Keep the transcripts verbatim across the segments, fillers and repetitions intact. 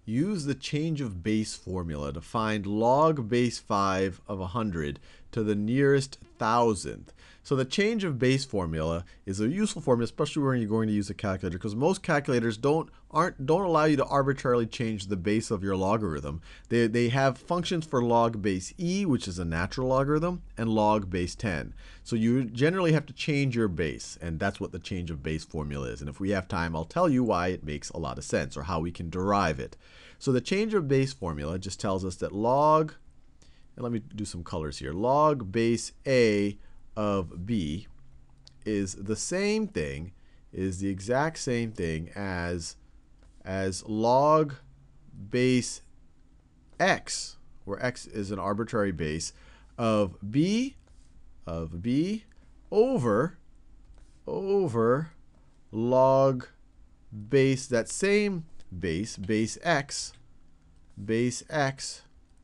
use the change of base formula to find log base five of one hundred to the nearest thousandth. So the change of base formula is a useful formula, especially when you're going to use a calculator, because most calculators don't aren't don't allow you to arbitrarily change the base of your logarithm. They, they have functions for log base e, which is a natural logarithm, and log base ten. So you generally have to change your base, and that's what the change of base formula is. And if we have time, I'll tell you why it makes a lot of sense, or how we can derive it. So the change of base formula just tells us that log, and let me do some colors here, log base a of b is the same thing, is the exact same thing as, as log base x, where x is an arbitrary base, of b, of b over, over log base, that same base, base x, base x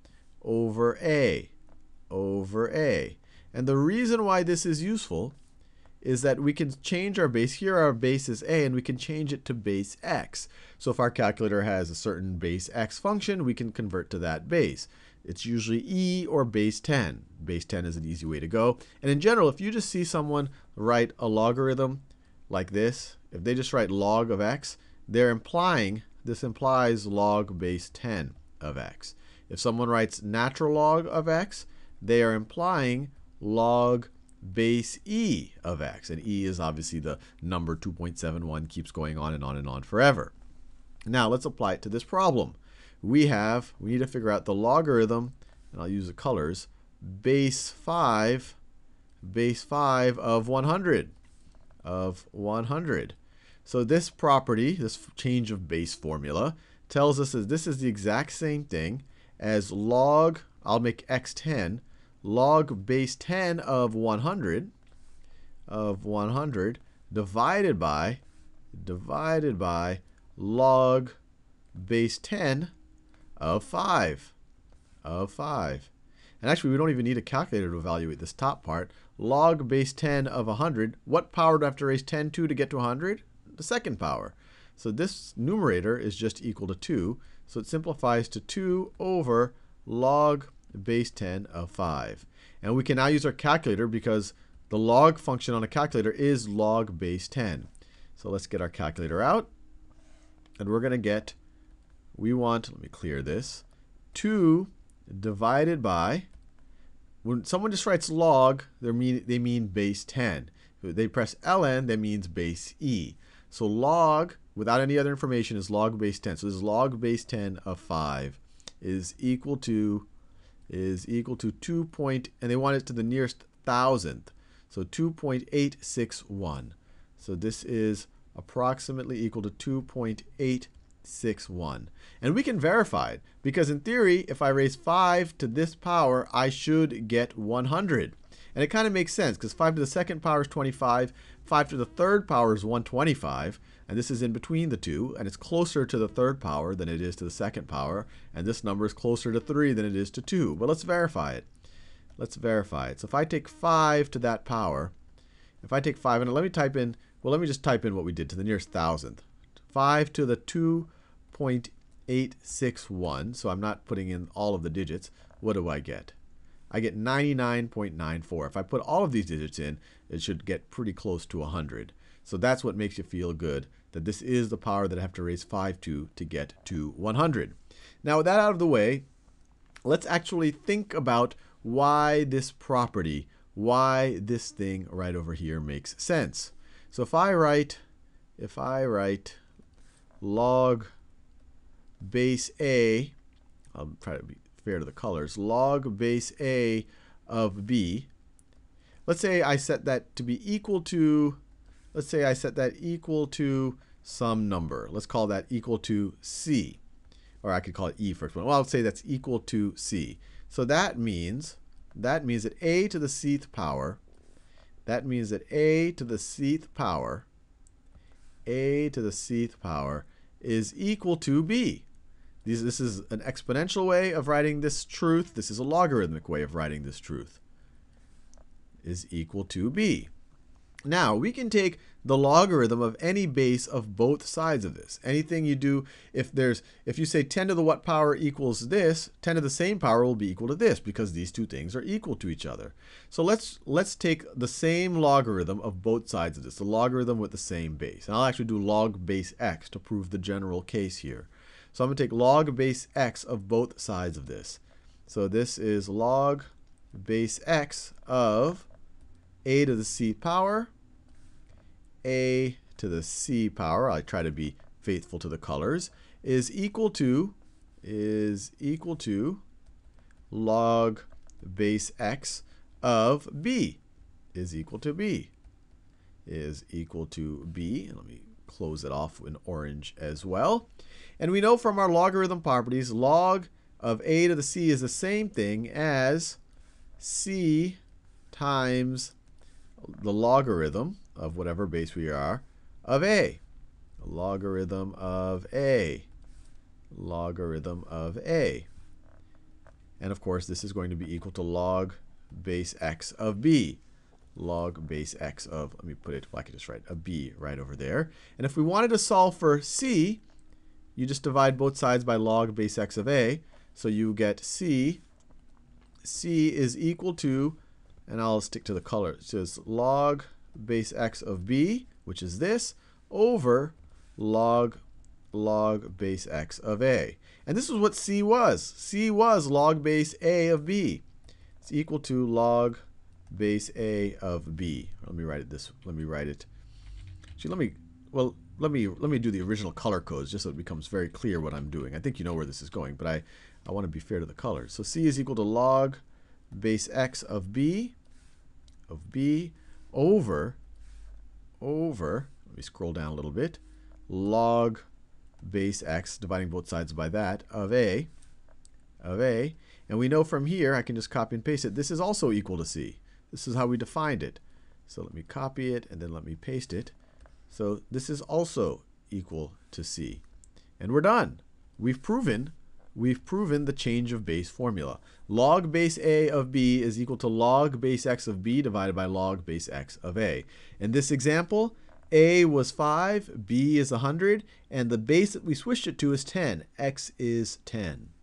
over a, over a. And the reason why this is useful is that we can change our base. Here our base is a, and we can change it to base x. So if our calculator has a certain base x function, we can convert to that base. It's usually e or base ten. Base ten is an easy way to go. And in general, if you just see someone write a logarithm like this, if they just write log of x, they're implying, this implies log base ten of x. If someone writes natural log of x, they are implying log base e of x. And e is obviously the number two point seven one, keeps going on and on and on forever. Now let's apply it to this problem. We have, we need to figure out the logarithm, and I'll use the colors, base five, base five of one hundred, of one hundred. So this property, this change of base formula, tells us that this is the exact same thing as log, I'll make x ten, log base ten of one hundred, of one hundred, divided by, divided by log base ten of five, of five. And actually, we don't even need a calculator to evaluate this top part. Log base ten of one hundred, what power do I have to raise ten to to get to one hundred? The second power. So this numerator is just equal to two. So it simplifies to two over log base ten of five. And we can now use our calculator because the log function on a calculator is log base ten. So let's get our calculator out. And we're going to get, we want, let me clear this, two divided by, when someone just writes log, they mean, they mean base ten. If they press ln, that means base e. So log, without any other information, is log base ten. So this is log base ten of five is equal to, is equal to two point, and they want it to the nearest thousandth. So two point eight six one. So this is approximately equal to two point eight six one. And we can verify it, because in theory, if I raise five to this power, I should get one hundred. And it kind of makes sense, because five to the second power is twenty-five, five to the third power is one hundred twenty-five, and this is in between the two, and it's closer to the third power than it is to the second power, and this number is closer to three than it is to two. But let's verify it. Let's verify it. So if I take five to that power, if I take five, and let me type in, well, let me just type in what we did to the nearest thousandth. five to the two point eight six one, so I'm not putting in all of the digits. What do I get? I get ninety-nine point nine four. If I put all of these digits in, it should get pretty close to one hundred. So that's what makes you feel good, that this is the power that I have to raise five to to get to one hundred. Now with that out of the way, let's actually think about why this property, why this thing right over here makes sense. So if I write, if I write log base a, I'll try to be fair to the colors, log base a of b. Let's say I set that to be equal to, let's say I set that equal to some number. Let's call that equal to c. Or I could call it e first. Well, I'll say that's equal to c. So that means, that means that a to the cth power, that means that a to the cth power, a to the cth power is equal to b. These, this is an exponential way of writing this truth. This is a logarithmic way of writing this truth. Is equal to b. Now, we can take the logarithm of any base of both sides of this. Anything you do, if there's, if you say ten to the what power equals this, ten to the same power will be equal to this because these two things are equal to each other. So let's, let's take the same logarithm of both sides of this, the logarithm with the same base. And I'll actually do log base x to prove the general case here. So I'm going to take log base x of both sides of this. So this is log base x of a to the c power, a to the c power, I try to be faithful to the colors, is equal to, is equal to log base x of b, is equal to b, is equal to b. And let me close it off in orange as well. And we know from our logarithm properties, log of a to the c is the same thing as c times the logarithm of whatever base we are of a. Logarithm of a. Logarithm of a. And of course, this is going to be equal to log base x of b. Log base x of, let me put it, I could just write a b right over there. And if we wanted to solve for c, you just divide both sides by log base x of a. So you get c. c is equal to, and I'll stick to the color. It says log base x of b, which is this, over log log base x of a. And this is what c was. c was log base a of b. It's equal to log base a of b. Let me write it this. Let me write it. Actually, let me. Well, let me let me do the original color codes just so it becomes very clear what I'm doing. I think you know where this is going, but I I want to be fair to the colors. So c is equal to log base x of b of b over over. Let me scroll down a little bit. Log base x, dividing both sides by that, of a of a. And we know from here, I can just copy and paste it. This is also equal to c. This is how we defined it. So let me copy it and then let me paste it. So this is also equal to c. And we're done. We've proven, we've proven the change of base formula. Log base a of b is equal to log base x of b divided by log base x of a. In this example, a was five, b is one hundred, and the base that we switched it to is ten. X is ten.